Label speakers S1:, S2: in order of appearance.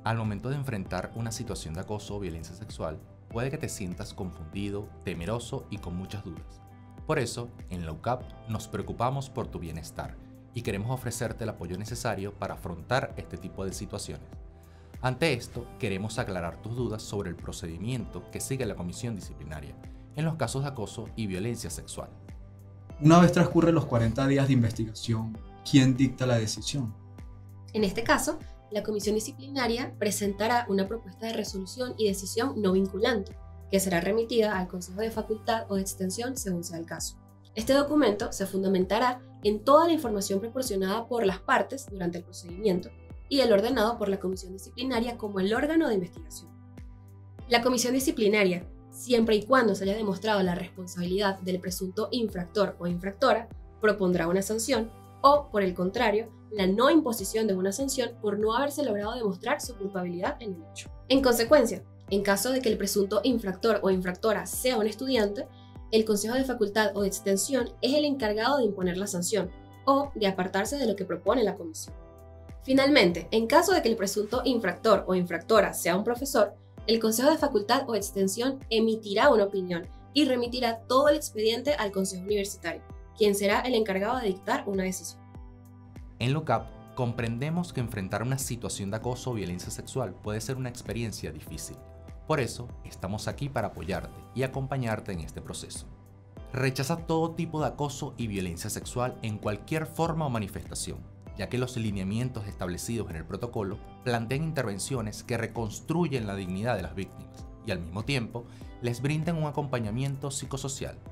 S1: Al momento de enfrentar una situación de acoso o violencia sexual, puede que te sientas confundido, temeroso y con muchas dudas. Por eso, en la UCAP nos preocupamos por tu bienestar y queremos ofrecerte el apoyo necesario para afrontar este tipo de situaciones. Ante esto, queremos aclarar tus dudas sobre el procedimiento que sigue la comisión disciplinaria en los casos de acoso y violencia sexual.
S2: Una vez transcurren los 40 días de investigación, ¿quién dicta la decisión?
S3: En este caso, la comisión disciplinaria presentará una propuesta de resolución y decisión no vinculante, que será remitida al Consejo de Facultad o de Extensión según sea el caso. Este documento se fundamentará en toda la información proporcionada por las partes durante el procedimiento y el ordenado por la comisión disciplinaria como el órgano de investigación. La comisión disciplinaria, siempre y cuando se haya demostrado la responsabilidad del presunto infractor o infractora, propondrá una sanción o, por el contrario, la no imposición de una sanción por no haberse logrado demostrar su culpabilidad en el hecho. En consecuencia, en caso de que el presunto infractor o infractora sea un estudiante, el Consejo de Facultad o de Extensión es el encargado de imponer la sanción o de apartarse de lo que propone la comisión. Finalmente, en caso de que el presunto infractor o infractora sea un profesor, el Consejo de Facultad o Extensión emitirá una opinión y remitirá todo el expediente al Consejo Universitario, quien será el encargado de dictar una decisión.
S1: En la UCAP comprendemos que enfrentar una situación de acoso o violencia sexual puede ser una experiencia difícil. Por eso, estamos aquí para apoyarte y acompañarte en este proceso. Rechaza todo tipo de acoso y violencia sexual en cualquier forma o manifestación, ya que los lineamientos establecidos en el protocolo plantean intervenciones que reconstruyen la dignidad de las víctimas y al mismo tiempo les brindan un acompañamiento psicosocial